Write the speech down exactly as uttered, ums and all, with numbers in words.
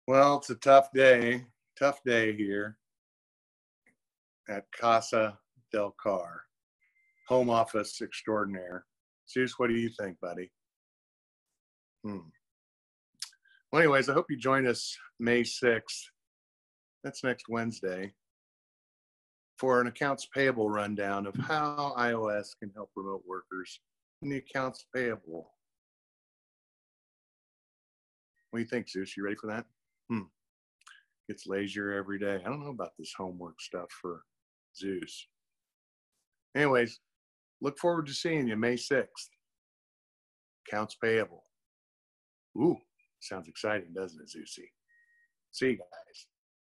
Well, it's a tough day, tough day here at Casa del Car, home office extraordinaire. Zeus, what do you think, buddy? Hmm. Well, anyways, I hope you join us May sixth. That's next Wednesday for an accounts payable rundown of how iOS can help remote workers in the accounts payable. What do you think, Zeus? You ready for that? Hmm. Gets lazier every day. I don't know about this homework stuff for Zeus. Anyways, look forward to seeing you May sixth. Accounts payable. Ooh, sounds exciting, doesn't it, Zeusy? See you guys.